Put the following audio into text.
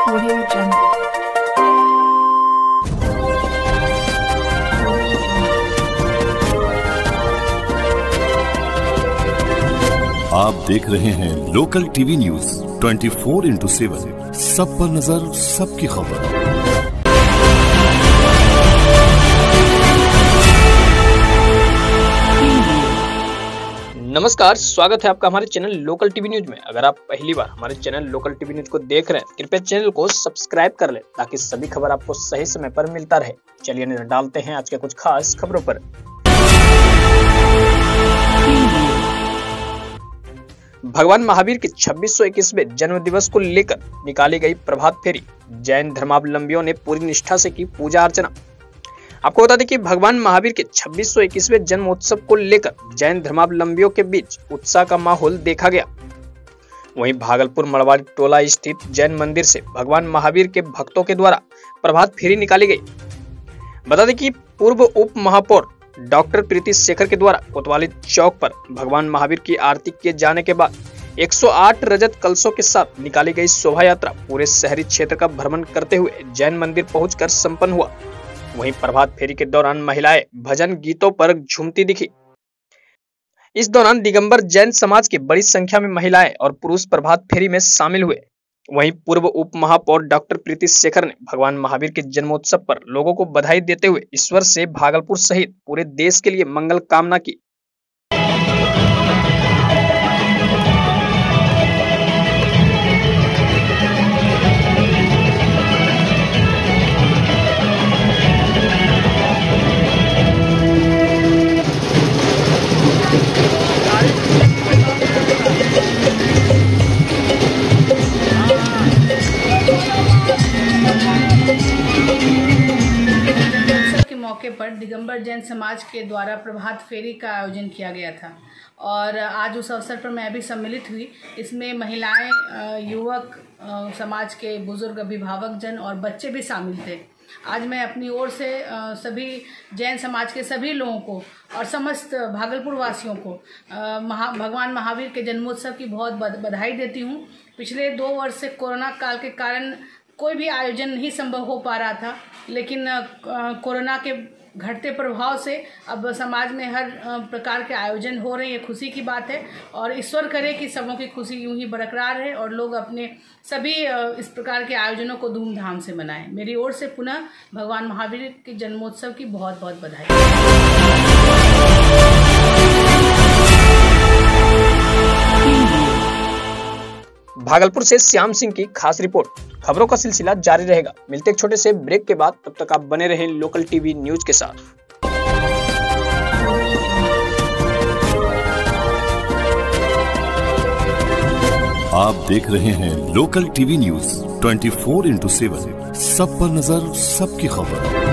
Audio Jungle। आप देख रहे हैं लोकल टीवी न्यूज 24/7, सब पर नजर, सबकी खबर। नमस्कार, स्वागत है आपका हमारे चैनल लोकल टीवी न्यूज में। अगर आप पहली बार हमारे चैनल लोकल टीवी न्यूज को देख रहे हैं, कृपया चैनल को सब्सक्राइब कर लें ताकि सभी खबर आपको सही समय पर मिलता रहे। चलिए नजर डालते हैं आज के कुछ खास खबरों पर। भगवान महावीर के 2621वें जन्म दिवस को लेकर निकाली गई प्रभात फेरी। जैन धर्मावलंबियों ने पूरी निष्ठा से की पूजा अर्चना। आपको बता दें कि भगवान महावीर के 2621वें जन्मोत्सव को लेकर जैन धर्मावलंबियों के बीच उत्साह का माहौल देखा गया। वहीं भागलपुर मड़वाड़ी टोला स्थित जैन मंदिर से भगवान महावीर के भक्तों के द्वारा प्रभात फेरी निकाली गई। बता दें कि पूर्व उप महापौर डॉक्टर प्रीति शेखर के द्वारा कोतवाली चौक पर भगवान महावीर की आरती किए जाने के बाद 108 रजत कलशों के साथ निकाली गई शोभा यात्रा पूरे शहरी क्षेत्र का भ्रमण करते हुए जैन मंदिर पहुंचकर संपन्न हुआ। वहीं प्रभात फेरी के दौरान महिलाएं भजन गीतों पर झूमती दिखी। इस दौरान दिगंबर जैन समाज की बड़ी संख्या में महिलाएं और पुरुष प्रभात फेरी में शामिल हुए। वहीं पूर्व उप महापौर डॉक्टर प्रीति शेखर ने भगवान महावीर के जन्मोत्सव पर लोगों को बधाई देते हुए ईश्वर से भागलपुर सहित पूरे देश के लिए मंगल कामना की। मौके पर दिगंबर जैन समाज के द्वारा प्रभात फेरी का आयोजन किया गया था और आज उस अवसर पर मैं भी सम्मिलित हुई। इसमें महिलाएं, युवक, समाज के बुजुर्ग, अभिभावक जन और बच्चे भी शामिल थे। आज मैं अपनी ओर से सभी जैन समाज के सभी लोगों को और समस्त भागलपुर वासियों को भगवान महावीर के जन्मोत्सव की बहुत बधाई देती हूँ। पिछले 2 वर्ष से कोरोना काल के कारण कोई भी आयोजन नहीं संभव हो पा रहा था, लेकिन कोरोना के घटते प्रभाव से अब समाज में हर प्रकार के आयोजन हो रहे हैं। ये खुशी की बात है और ईश्वर करे कि सबों की खुशी यूं ही बरकरार रहे और लोग अपने सभी इस प्रकार के आयोजनों को धूमधाम से मनाएं। मेरी ओर से पुनः भगवान महावीर के जन्मोत्सव की बहुत बहुत बधाई। भागलपुर से श्याम सिंह की खास रिपोर्ट। खबरों का सिलसिला जारी रहेगा। मिलते एक छोटे से ब्रेक के बाद, तब तक आप बने रहें लोकल टीवी न्यूज के साथ। आप देख रहे हैं लोकल टीवी न्यूज 24/7, सब पर नजर, सबकी खबर।